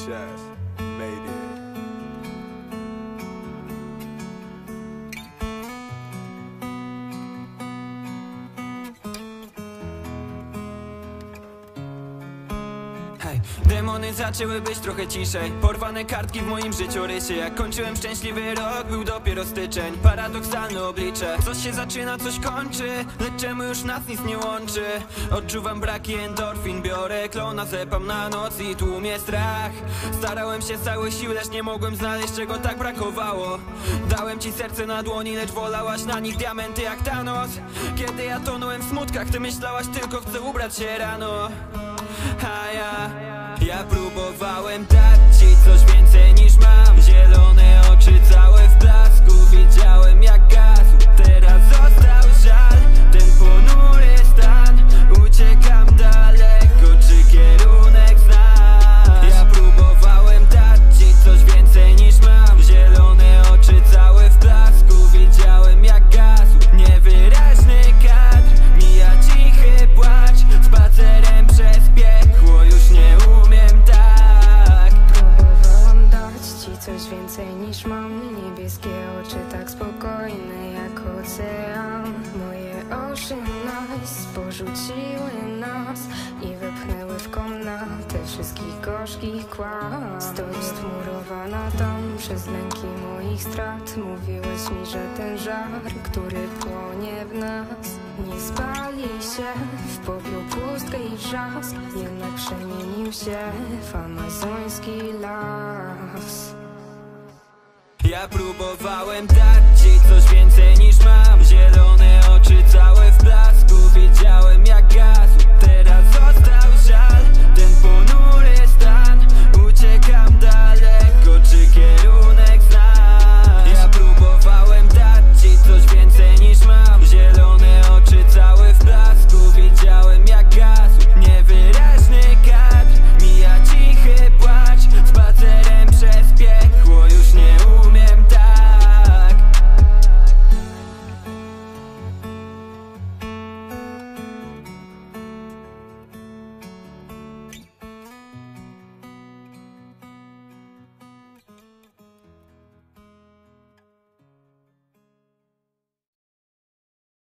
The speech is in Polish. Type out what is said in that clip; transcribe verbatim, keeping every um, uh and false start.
Chess, made it. Demony zaczęły być trochę ciszej. Porwane kartki w moim życiorysie. Jak kończyłem szczęśliwy rok, był dopiero styczeń. Paradoksalne oblicze. Coś się zaczyna, coś kończy, lecz czemu już nas nic nie łączy? Odczuwam braki endorfin. Biorę klona, zepam na noc i tłumie strach. Starałem się z całych sił, lecz nie mogłem znaleźć, czego tak brakowało. Dałem ci serce na dłoni, lecz wolałaś na nich diamenty jak Thanos. Kiedy ja tonąłem w smutkach, ty myślałaś tylko, chcę ubrać się rano. A ja, ja próbowałem dać ci coś więcej niż mam. Zielone oczy całe w blasku, widziałem jak gasł. Teraz został żal, ten ponury stan. Uciekam daleko, czy kierunek znam? Ja próbowałem dać ci coś więcej niż mam. Zielone oczy całe w blasku, widziałem jak gasł. Niewyraźny kadr, mija cichy płacz. Spacerem przez piekło, już nie umiem tak. Próbowałam dać ci coś więcej niż mam. Niebieskie oczy tak spokojne jak ocean. Moje ocean eyes porzuciły nas i wepchnęły w komnatę wszystkich gorzkich kłam. Stoisz zmurowana tam przez lęki moich strat. Mówiłeś mi, że ten żar, który płonie w nas, nie spali się w popiół, pustkę i wrzask. Jednak przemienił się w amazoński las. Ja próbowałem dać ci coś więcej niż mam. Zielone oczy całe w blasku, widziałem jak gaz.